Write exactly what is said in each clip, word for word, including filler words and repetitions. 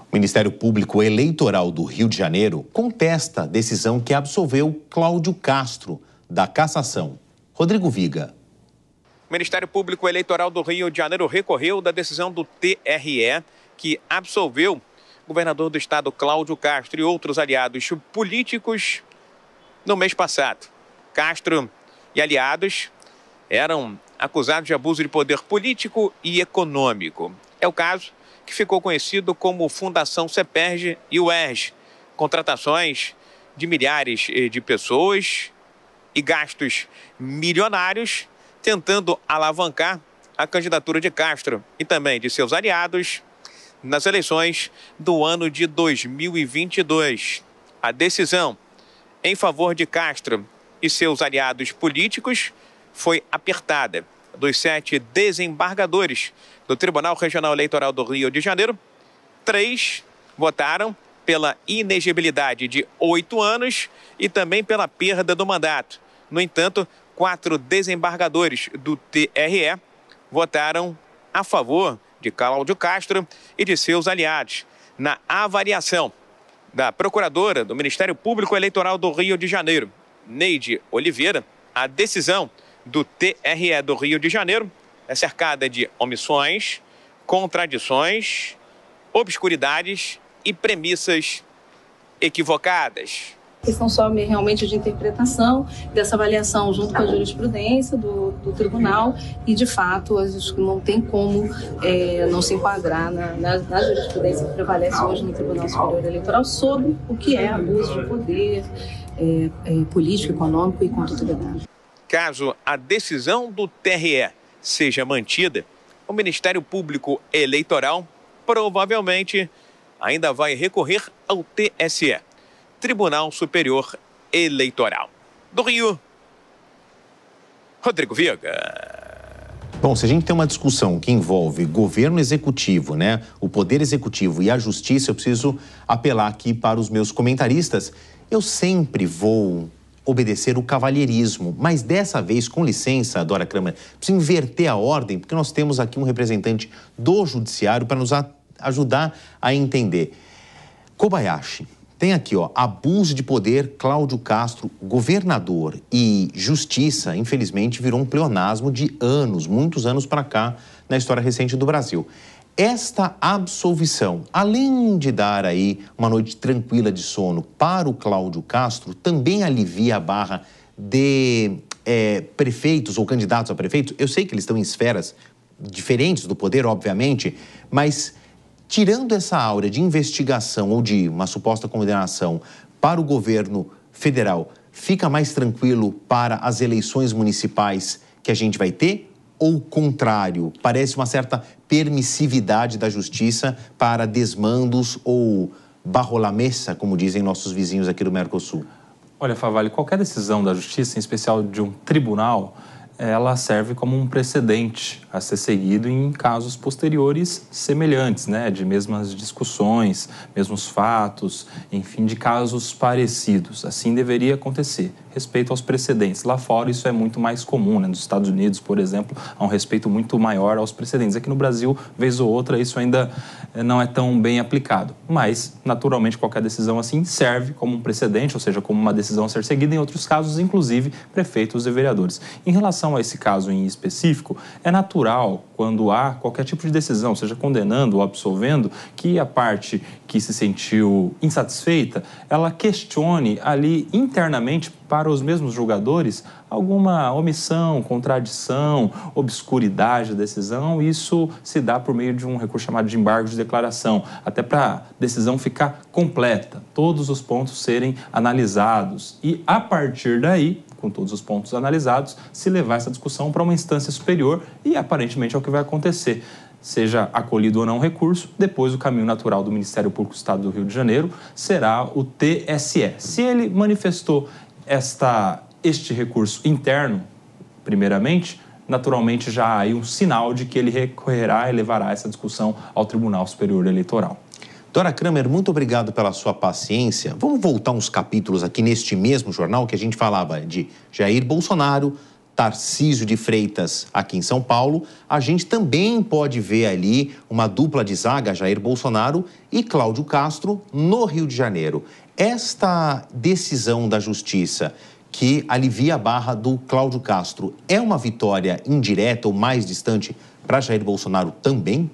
O Ministério Público Eleitoral do Rio de Janeiro contesta a decisão que absolveu Cláudio Castro da cassação. Rodrigo Viga. O Ministério Público Eleitoral do Rio de Janeiro recorreu da decisão do T R E que absolveu o governador do estado Cláudio Castro e outros aliados políticos no mês passado. Castro e aliados eram acusados de abuso de poder político e econômico. É o caso que ficou conhecido como Fundação CEPERJ e U E R J, contratações de milhares de pessoas e gastos milionários tentando alavancar a candidatura de Castro e também de seus aliados nas eleições do ano de dois mil e vinte e dois. A decisão em favor de Castro e seus aliados políticos foi apertada. Dos sete desembargadores do Tribunal Regional Eleitoral do Rio de Janeiro, três votaram pela inegibilidade de oito anos e também pela perda do mandato. No entanto, quatro desembargadores do T R E votaram a favor de Cláudio Castro e de seus aliados. Na avaliação da procuradora do Ministério Público Eleitoral do Rio de Janeiro, Neide Oliveira, a decisão do T R E do Rio de Janeiro é cercada de omissões, contradições, obscuridades e premissas equivocadas. Questão só realmente de interpretação dessa avaliação junto com a jurisprudência do, do tribunal e, de fato, acho que não tem como é, não se enquadrar na, na, na jurisprudência que prevalece hoje no Tribunal Superior Eleitoral sobre o que é abuso de poder é, é, político, econômico e conduta. Caso a decisão do T R E seja mantida, o Ministério Público Eleitoral provavelmente ainda vai recorrer ao T S E, Tribunal Superior Eleitoral. Do Rio, Rodrigo Viga. Bom, se a gente tem uma discussão que envolve governo executivo, né, o poder executivo e a justiça, eu preciso apelar aqui para os meus comentaristas. Eu sempre vou obedecer o cavalheirismo, mas dessa vez, com licença, Dora Kramer, preciso inverter a ordem, porque nós temos aqui um representante do judiciário para nos ajudar a entender. Kobayashi, tem aqui, ó, abuso de poder, Cláudio Castro, governador e justiça, infelizmente, virou um pleonasmo de anos, muitos anos para cá, na história recente do Brasil. Esta absolvição, além de dar aí uma noite tranquila de sono para o Cláudio Castro, também alivia a barra de é, prefeitos ou candidatos a prefeitos. Eu sei que eles estão em esferas diferentes do poder, obviamente, mas tirando essa áurea de investigação ou de uma suposta condenação para o governo federal, fica mais tranquilo para as eleições municipais que a gente vai ter? Ou o contrário, parece uma certa permissividade da justiça para desmandos ou barrolamessa, como dizem nossos vizinhos aqui do Mercosul? Olha, Favalli, qualquer decisão da justiça, em especial de um tribunal, ela serve como um precedente a ser seguido em casos posteriores semelhantes, né, de mesmas discussões, mesmos fatos, enfim, de casos parecidos. Assim deveria acontecer. Respeito aos precedentes. Lá fora isso é muito mais comum, né? Nos Estados Unidos, por exemplo, há um respeito muito maior aos precedentes. Aqui no Brasil, vez ou outra, isso ainda não é tão bem aplicado. Mas, naturalmente, qualquer decisão assim serve como um precedente, ou seja, como uma decisão a ser seguida em outros casos, inclusive prefeitos e vereadores. Em relação a esse caso em específico, é natural, quando há qualquer tipo de decisão, seja condenando ou absolvendo, que a parte que se sentiu insatisfeita, ela questione ali internamente para os mesmos julgadores alguma omissão, contradição, obscuridade da decisão. Isso se dá por meio de um recurso chamado de embargo de declaração, até para a decisão ficar completa, todos os pontos serem analisados e, a partir daí, com todos os pontos analisados, se levar essa discussão para uma instância superior e, aparentemente, é o que vai acontecer. Seja acolhido ou não o recurso, depois o caminho natural do Ministério Público do Estado do Rio de Janeiro será o T S E. Se ele manifestou esta, este recurso interno, primeiramente, naturalmente já há aí um sinal de que ele recorrerá e levará essa discussão ao Tribunal Superior Eleitoral. Dora Kramer, muito obrigado pela sua paciência. Vamos voltar uns capítulos aqui neste mesmo jornal que a gente falava de Jair Bolsonaro Tarcísio de Freitas aqui em São Paulo, a gente também pode ver ali uma dupla de zaga, Jair Bolsonaro e Cláudio Castro, no Rio de Janeiro. Esta decisão da Justiça, que alivia a barra do Cláudio Castro, é uma vitória indireta ou mais distante para Jair Bolsonaro também?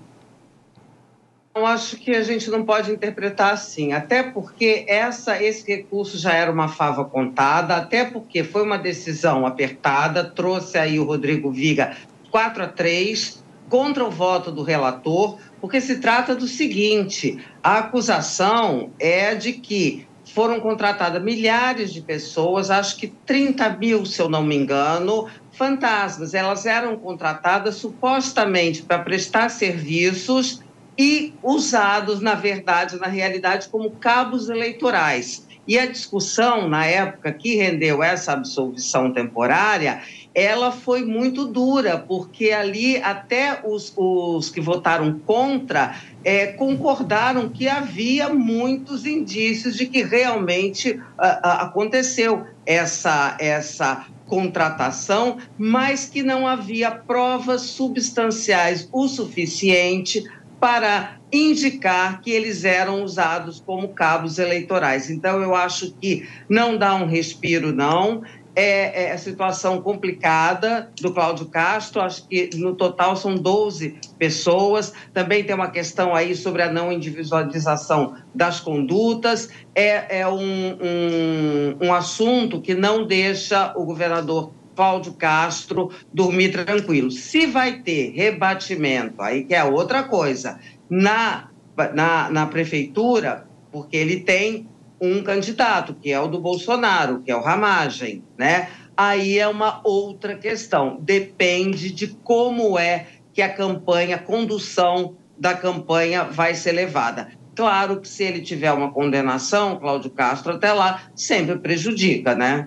Eu acho que a gente não pode interpretar assim, até porque essa, esse recurso já era uma fava contada, até porque foi uma decisão apertada, trouxe aí o Rodrigo Viga quatro a três contra o voto do relator, porque se trata do seguinte: a acusação é de que foram contratadas milhares de pessoas, acho que trinta mil, se eu não me engano, fantasmas. Elas eram contratadas supostamente para prestar serviços e usados, na verdade, na realidade, como cabos eleitorais. E a discussão, na época que rendeu essa absolvição temporária, ela foi muito dura, porque ali até os, os que votaram contra é, concordaram que havia muitos indícios de que realmente a, a, aconteceu essa, essa contratação, mas que não havia provas substanciais o suficiente para indicar que eles eram usados como cabos eleitorais. Então, eu acho que não dá um respiro, não. É, é a situação complicada do Cláudio Castro, acho que no total são doze pessoas. Também tem uma questão aí sobre a não individualização das condutas. É, é um, um, um assunto que não deixa o governador Cláudio Castro dormir tranquilo. Se vai ter rebatimento, aí que é outra coisa, na, na, na prefeitura, porque ele tem um candidato, que é o do Bolsonaro, que é o Ramagem, né? Aí é uma outra questão. Depende de como é que a campanha, a condução da campanha vai ser levada. Claro que se ele tiver uma condenação, Cláudio Castro, até lá, sempre prejudica, né?